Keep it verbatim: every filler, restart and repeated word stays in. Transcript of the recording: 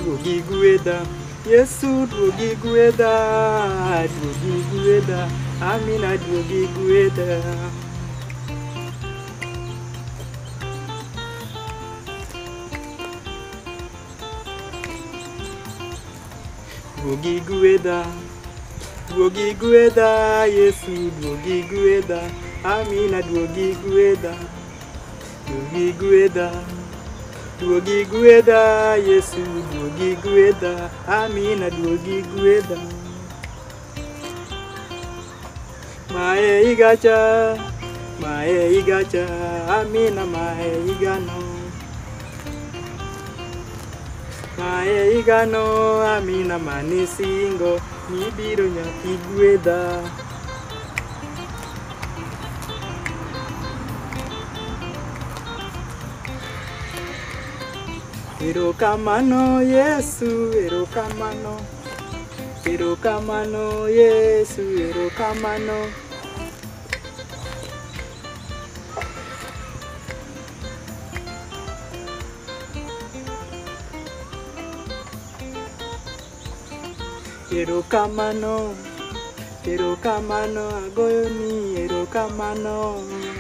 duogi gwedha, Yesu duogi gwedha, duogi gwedha, Amina duogi gwedha. Duogi gwedha, duogi gwedha, Yesu duogi gwedha, Amina duogi gwedha, duogi gwedha, duogi gwedha, Yesu duogi gwedha, Amina duogi gwedha. Mae igacha, mae igacha, Amina mae igano. Mae igano, Amina mane singo, nibiro nyaki gwedha. Erokamano Yesu, erokamano, erokamano Yesu, erokamano. Erokamano, erokamano agoyoni, erokamano.